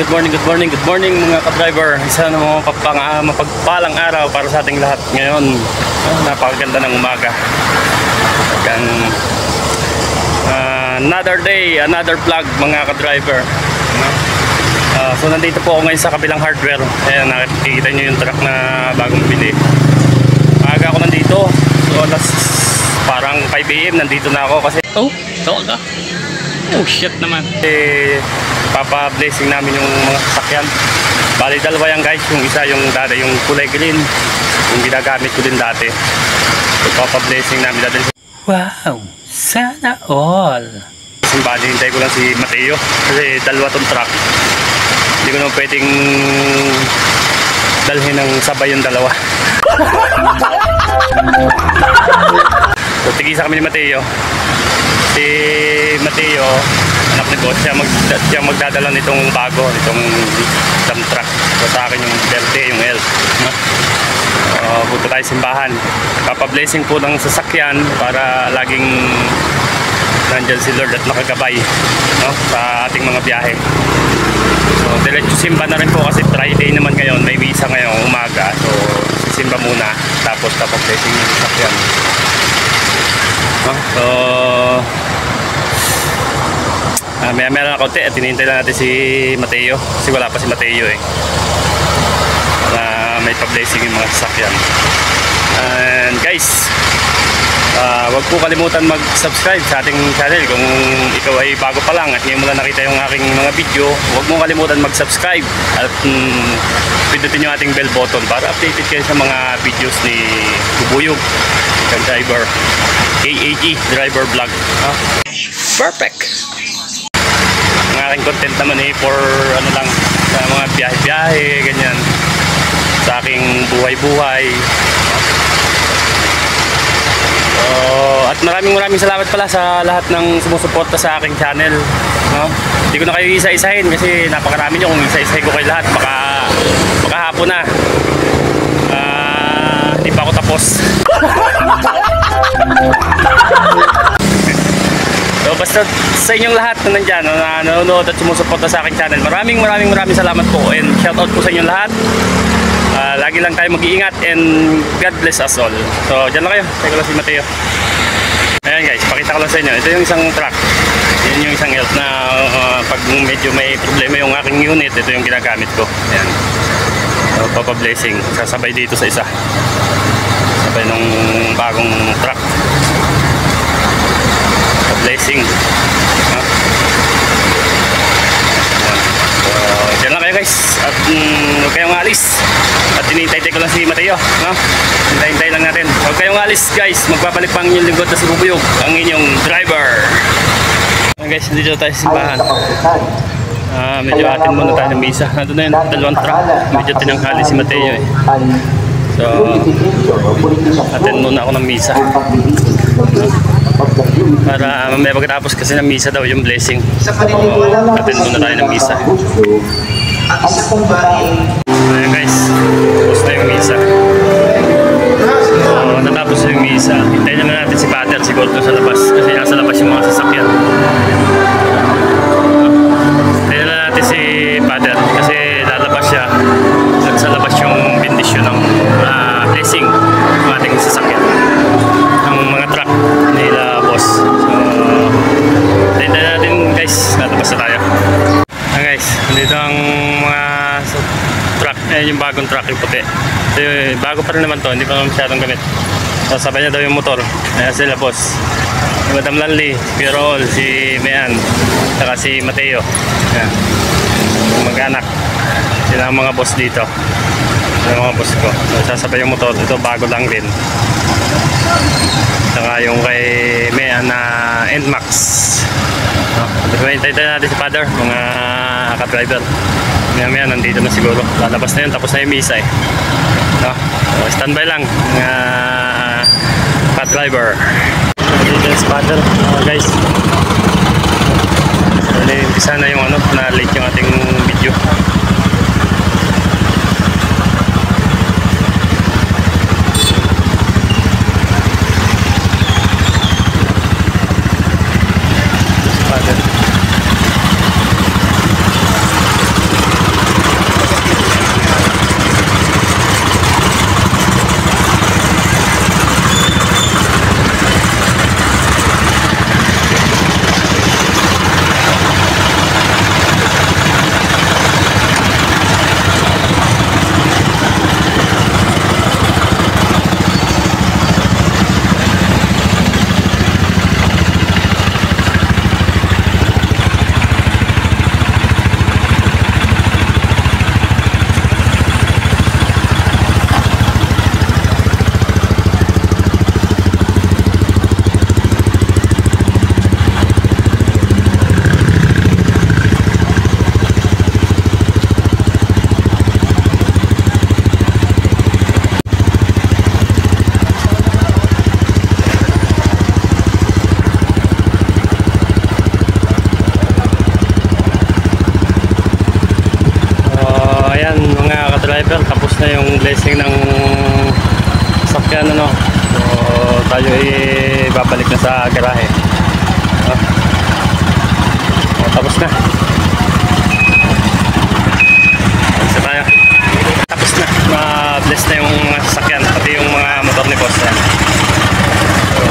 good morning mga ka-driver. Isa na mga mapagpalang araw para sa ating lahat ngayon. Napakaganda ng umaga. Another day, another vlog mga ka-driver. So nandito po ako ngayon sa kabilang hardware. Ayan, nakikita nyo yung truck na bagong bili. Maaga ako nandito. So alas parang 5 AM nandito na ako kasi oh shit naman. Papa-blessing namin yung mga sasakyan. Bali dalawa yan guys. Yung isa yung dati, yung kulay green, yung ginagamit ko din dati. So papa-blessing namin dati. Wow, sana all. Bali hintay ko lang si Mateo kasi dalawa tong truck. Hindi ko naman pwedeng dalhin ng sabay yung dalawa. So tigisa kami ni Mateo. Si Mateo, anak ni boss, siya magdadala nitong bago, nitong dump truck. So sa akin yung verde, yung L. Punta tayo simbahan. Papa-blessing po ng sasakyan para laging nandyan si Lord at nakagabay, no, sa ating mga biyahe. So diretso simba na rin po kasi Friday naman ngayon, may visa ngayong umaga. So simba muna, tapos papa-blessing yung sasakyan. So maya lang kaunti at hinihintay lang natin si Mateo kasi wala pa si Mateo may pa-blessing yung mga sasakyan. And guys, wag po kalimutan mag-subscribe sa ating channel. Kung ikaw ay bago pa lang at ngayon mo lang nakita yung aking mga video, wag mo kalimutan mag-subscribe at pindutin yung ating bell button para updated kayo sa mga videos ni Bubuyog, yung driver, KAG driver vlog. Perfect. Ang aking content naman for ano lang, sa mga biyahe-biyahe, ganyan, sa aking buhay-buhay. At maraming salamat pala sa lahat ng sumusuporta sa aking channel, no? Hindi ko na kayo isa-isahin kasi napakarami nyo. Kung isa-isahin ko kayo lahat baka hapon na. Hindi pa ako tapos. So basta sa inyong lahat na nandyan na nanonood at sumusuporta sa aking channel, maraming salamat po and shoutout po sa inyong lahat. Lagi lang tayo mag-iingat and God bless us all. So dyan lang kayo, tayo ko lang si Mateo. Ayan guys, pakita ko lang sa inyo. Ito yung isang truck. Yan yung isang help na pag medyo may problema yung aking unit, ito yung ginagamit ko. Ayan. So papa-blessing, sasabay dito sa isa. Sabay nung bagong truck. Blessing. Diyan lang kayo guys at huwag kayong alis at hinihintay ko lang si Mateo, no? Hintay lang natin, huwag kayong alis guys. Magbabalik pang inyong lingkod na si Bubuyog, ang inyong driver. Guys, dito tayo sa simbahan. Medyo atin muna tayo ng misa. Nandun na yung dalawang truck, medyo tinanghali si Mateo So atin muna ako ng misa, para mamaya pagkatapos kasi ng misa daw yung blessing. Atin muna tayo ng misa. Ayan guys, tapos na yung misa. So natapos yung misa, hintayin naman natin si Father siguro sa labas kasi nasa labas yung mga sasakyan. Hintayin na natin si Father kasi lalabas siya at sa labas yung bendisyon ng blessing ng ating sasakyan, ang mga truck nila boss. So hintayin natin guys, lalabas na tayo. Guys, dito ang mga truck, yung bagong truck yung puti. So, bago pa rin naman to, hindi pa naman masyadong gamit. So, sabay niya daw yung motor. Ayan sila boss, si Madam Lanli, si Pirol, si Mayan, saka si Mateo. Ayan, mag-anak. Sila ang mga boss dito. Sila ang mga boss ko. So, sasabay yung motor. Ito bago lang din. Saka yung kay Mayan na NMAX. Hintayin natin si Father, mga ka-driver. Maya nandito na siguro. Lalabas na yun, tapos na yung misa no? So, standby lang mga ka-driver. Nandito na si Father, guys. Umpisa na yung na late yung ating video. Father. tapos na yung blessing ng sakyan, ano. So tayo ay babalik na sa garahe. Tapos na. Isa tayo. Tapos na. Ma-bless na yung mga sasakyan, pati yung mga motor ni boss. So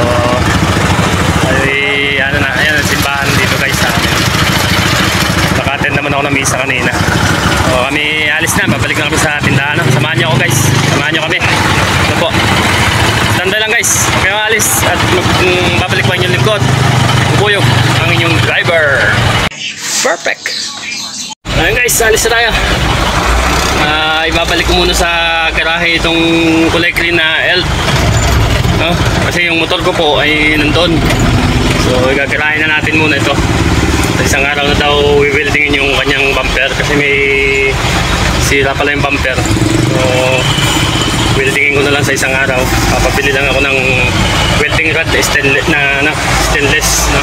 ay ano na, ayan ang simbahan dito guys sa amin. Naka-attend naman ako ng misa kanina. So kami alis na, babalik na kami sa tindahan. Samahan niyo ako guys, samahan niyo kami. Ito po, tanda lang guys, kami alis at babalik pa yung lingkod. Buyog ang inyong driver. Perfect. Ayun guys, alis na tayo. Ibabalik ko muna sa garahe itong kulay green na Elf. Kasi yung motor ko po ay nandun. So igagarahin na natin muna ito. Sa isang araw na daw i-weldingin yung kanyang bumper kasi may sira pala yung bumper. So weldingin ko na lang sa isang araw. Papabili lang ako ng welding rod stainless na stainless, no?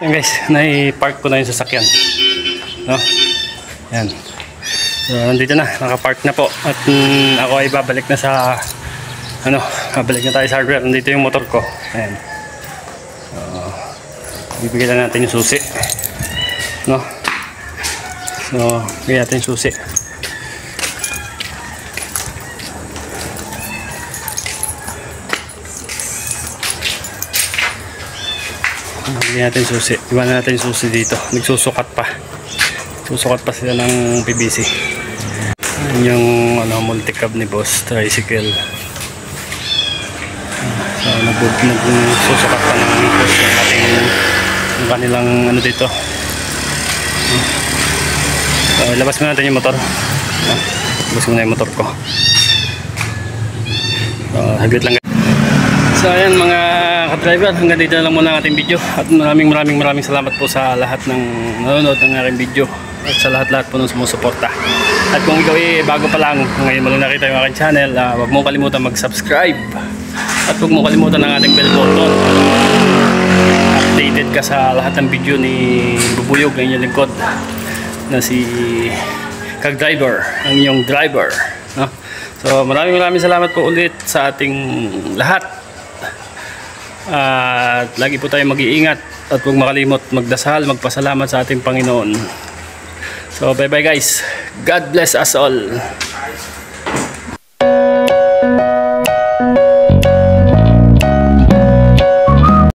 Ayan guys, nai-park ko na yung sasakyan. No? Ayan. So, nandito na, naka-park na po. At ako ay babalik na sa babalik na tayo sa hardware. Nandito yung motor ko. Ayan. Bibigyan na natin yung susi. No? So, bigyan natin yung susi. Bigyan natin yung susi. Iwan natin yung susi dito. Nagsusukat pa. Susukat pa sila ng PVC. Yung multi-cab ni boss, tricycle. So, nagsusukat pa ng boss yung ating kanilang dito. So, labas mo natin yung motor. Labas mo na yung motor ko. So, hagit lang. So ayan mga ka-driver, hanggang dito na lang muna ang ating video. At maraming salamat po sa lahat ng nanonood ng aking video. At sa lahat po ng sumusuporta. At kung ikaw ay bago pa lang, ngayon mo lang nakita yung aking channel, huwag mong kalimutan mag-subscribe. At huwag mong kalimutan ang ating bell button. Updated ka sa lahat ng video ni Bubuyog, ang inyong lingkod na si Kag-Driver, ang inyong driver. No? So maraming salamat po ulit sa ating lahat. At lagi po tayo mag-iingat at huwag makalimot magdasal, magpasalamat sa ating Panginoon. So bye bye guys, God bless us all.